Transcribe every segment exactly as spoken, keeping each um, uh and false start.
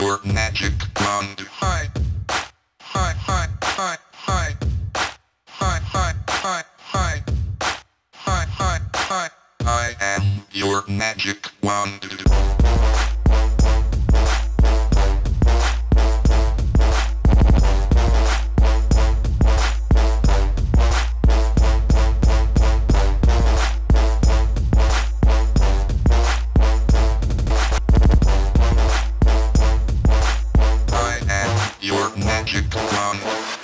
your magic wand. Hi. Hi, hi, hi, hi. Hi, hi, hi, hi. Hi, hi, hi. I am your magic wand. Magic wand.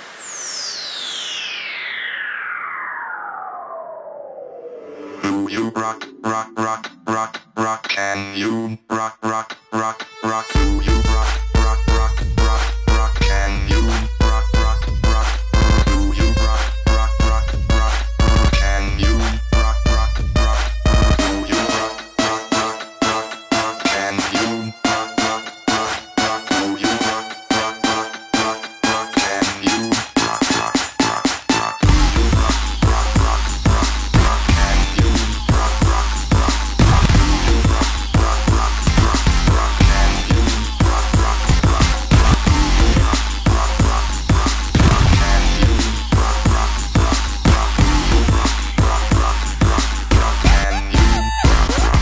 Do you rock, rock, rock, rock, rock? Can you rock, rock, rock, rock? Do you rock, rock, rock, rock, rock? Can you rock, rock, rock? Do you rock, rock, rock, rock? Can you rock, rock, rock? Do you rock, rock, rock, rock, rock? Can you rock, rock, rock, rock? Do you rock, rock, rock, rock, rock? Can you rock, rock, rock, rock? Do you rock, rock, rock, rock, rock? Can you rock, rock, rock, rock? Do you rock, rock, rock, rock, rock? Can you rock, rock, rock, rock? Do you rock, rock, rock, rock, rock? Can you rock, rock, rock, rock? Do you rock, rock, rock, rock, rock? Can you rock, rock,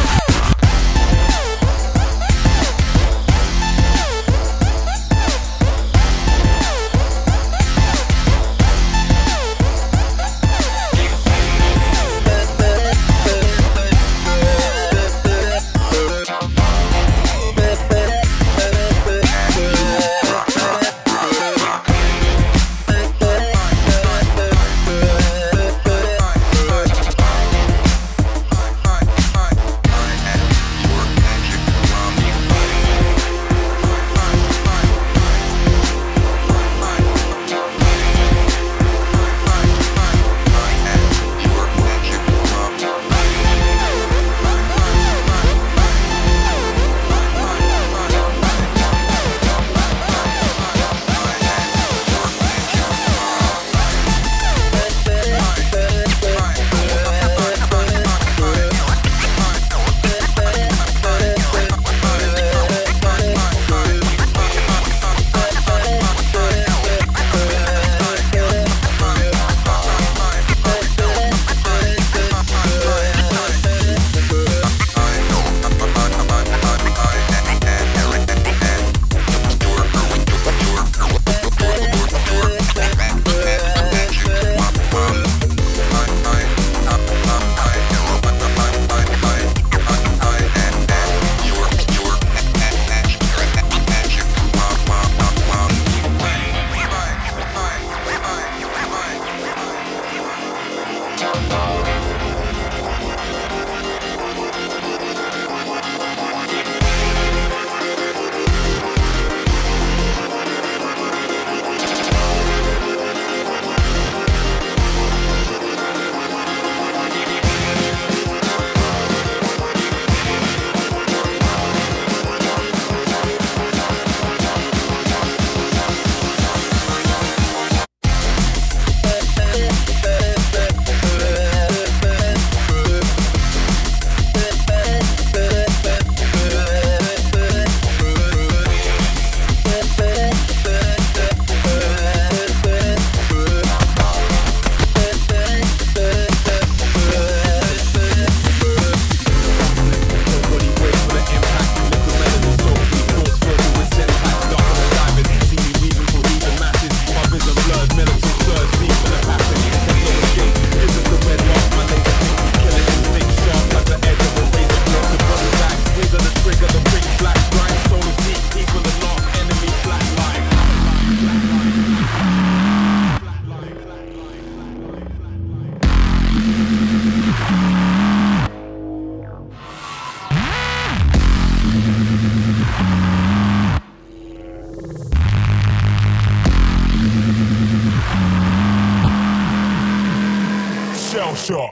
Shell shock.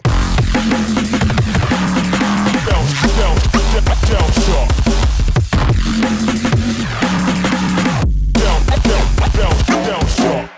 Shell, shell, shell shock. Shell, shell, shell, shell shock.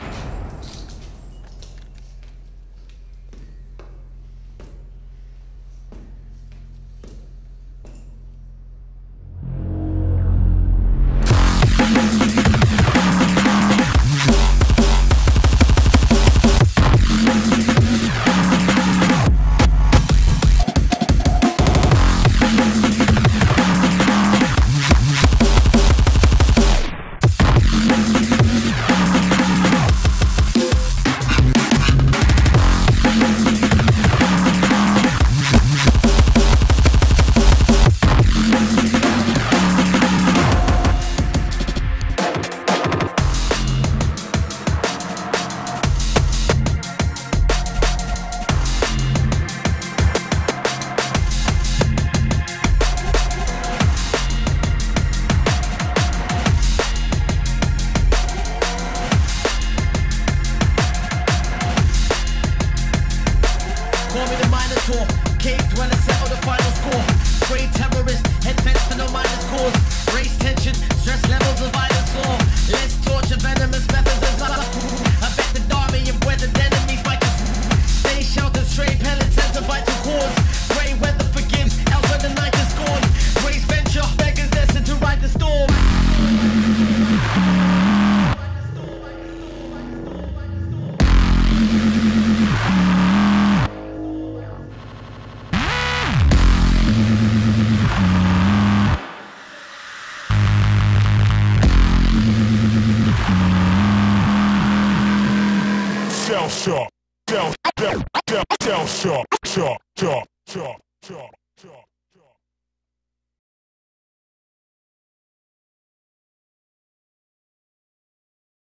tour. Caved when I settle the final score. Spray terrorist, head fence for no minus cause. Race tension, stress levels of violence soar. Less torture, venomous methods of love. I bet the army and weathered enemies fight us. Stay sheltered, stray pellets, enter vital cause. Gray weather forgives, else when the night is gone. Race venture, beggars destined to ride the storm. Shell shock. Shell, shell, shell, shell shock. Shock, shock, shock, shock.